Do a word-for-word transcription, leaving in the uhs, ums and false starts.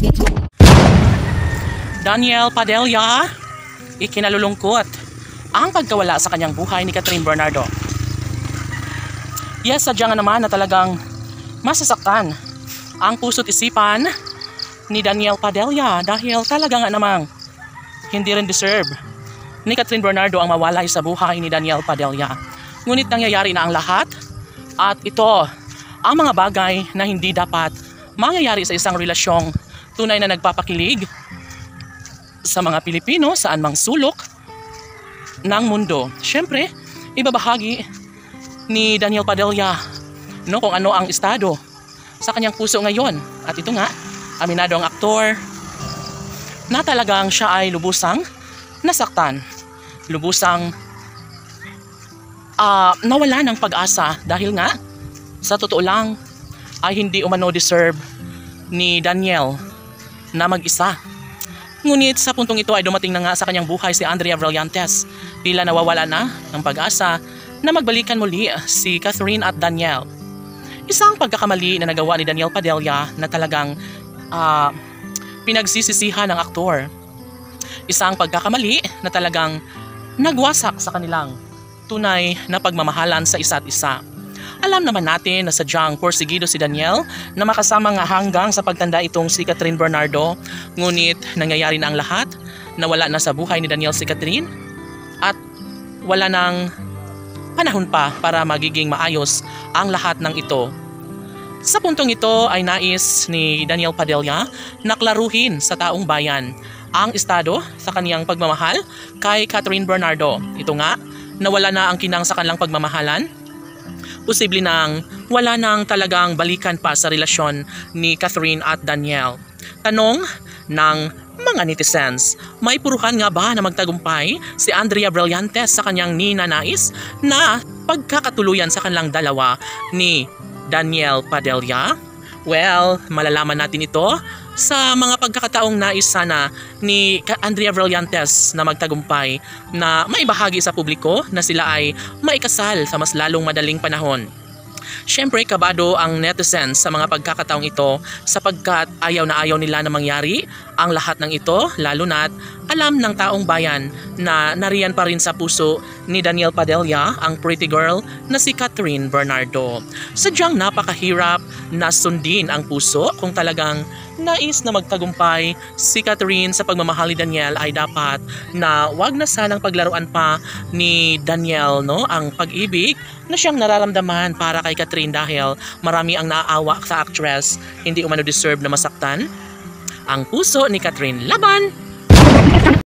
Daniel Padilla, ikinalulungkot ang pagkawala sa kanyang buhay ni Catherine Bernardo. Yes, sadya nga naman na talagang masasaktan ang puso't isipan ni Daniel Padilla dahil talaga nga namang hindi rin deserve ni Catherine Bernardo ang mawalay sa buhay ni Daniel Padilla. Ngunit nangyayari na ang lahat at ito ang mga bagay na hindi dapat mangyayari sa isang relasyong tunay na nagpapakilig sa mga Pilipino saan mang sulok ng mundo. Siyempre, ibabahagi ni Daniel Padilla no, kung ano ang estado sa kanyang puso ngayon. At ito nga, aminado ang aktor na talagang siya ay lubusang nasaktan, lubusang uh, nawala ng pag-asa dahil nga sa totoo lang ay hindi umano deserve ni Daniel na mag-isa. Ngunit sa puntong ito ay dumating na nga sa kanyang buhay si Andrea Brillantes. Tila nawawala na ng pag-asa na magbalikan muli si Catherine at Daniel. Isang pagkakamali na nagawa ni Daniel Padilla na talagang uh, pinagsisisihan ng aktor. Isang pagkakamali na talagang nagwasak sa kanilang tunay na pagmamahalan sa isa't isa. Alam naman natin na sadyang porsigido si Daniel na makasama nga hanggang sa pagtanda itong si Catherine Bernardo. Ngunit nangyayari na ang lahat, nawala na sa buhay ni Daniel si Catherine at wala nang panahon pa para magiging maayos ang lahat ng ito. Sa puntong ito ay nais ni Daniel Padilla na klaruhin sa taong bayan ang estado sa kaniyang pagmamahal kay Catherine Bernardo. Ito nga, nawala na ang kinang sa kanilang pagmamahalan. Posible nang wala nang talagang balikan pa sa relasyon ni Catherine at Daniel. Tanong ng mga netizens, may puruhan nga ba na magtagumpay si Andrea Brillantes sa kanyang ninanais na pagkakatuluyan sa kanilang dalawa ni Daniel Padilla? Well, malalaman natin ito sa mga pagkakataong nais sana ni Andrea Brillantes na magtagumpay na maibahagi sa publiko na sila ay maikasal sa mas lalong madaling panahon. Siyempre, kabado ang netizens sa mga pagkakataong ito sapagkat ayaw na ayaw nila na mangyari ang lahat ng ito, lalo na't alam ng taong bayan na nariyan pa rin sa puso ni Daniel Padilla ang pretty girl na si Catherine Bernardo. Sadyang napakahirap na sundin ang puso kung talagang nais na magtagumpay si Catherine sa pagmamahal ni Daniel ay dapat na wag na sanang paglaruan pa ni Daniel no ang pag-ibig na siyang nararamdaman para kay Catherine dahil marami ang naaawa sa actress, hindi umano deserve na masaktan ang puso ni Catherine. Laban!